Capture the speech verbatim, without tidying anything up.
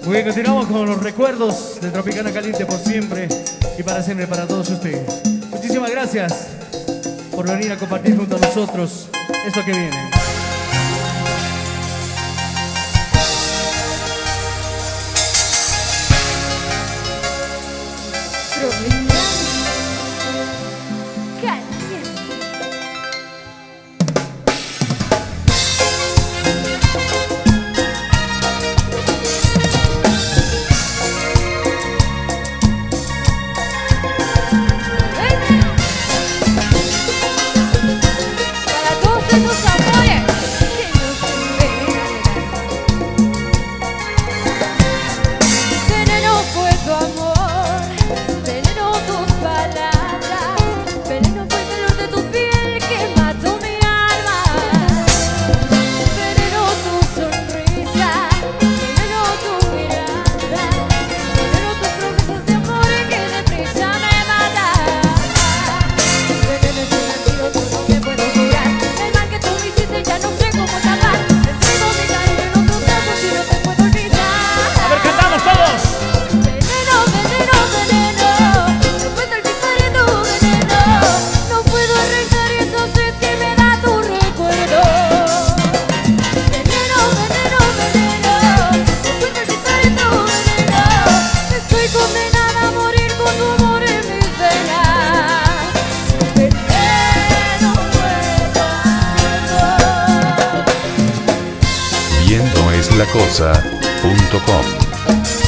Muy bien, continuamos con los recuerdos de Tropicana Caliente por siempre y para siempre para todos ustedes. Muchísimas gracias por venir a compartir junto a nosotros esto que viene. viendo es la cosa punto com